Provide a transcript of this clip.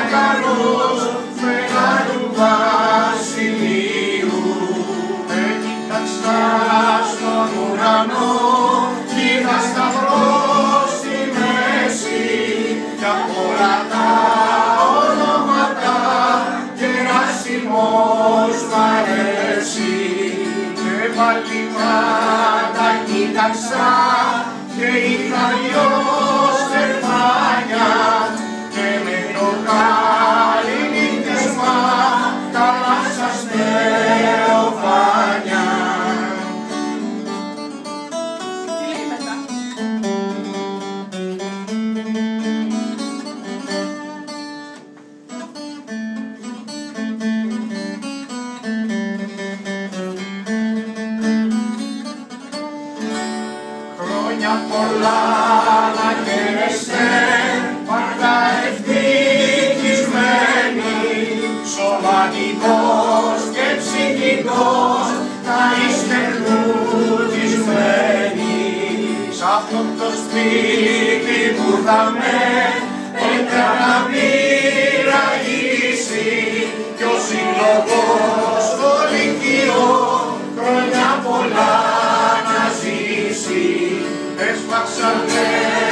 καλός μεγάλου βασιλείου. Κοίταξα στον ουρανό κι είδα σταυρό στη μέση κι απ' όλα τα ονόματα Γεράσιμος μ' αρέσει. Και πάλι πάντα κοίταξα και είχα δυο στεφάνια και με το καληνύχτισμα καλά σας θεοφάνια. Τι λέει μετά? Χρόνια πολλά να χαίρεστε, πάντα ευτυχισμένοι, σωματικός και ψυχικός να είστε πλουτισμένοι. Σ' αυτό το σπίτι που θα με έκανα πήρα ίση κι ο σύλλογος στο λυκείο χρόνια πολλά να ζήσει. Έσπαξανε